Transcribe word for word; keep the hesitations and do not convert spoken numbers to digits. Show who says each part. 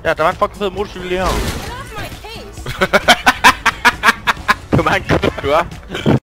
Speaker 1: Ja, der var en fucking fed motorcykel lige her. Kom an, du er.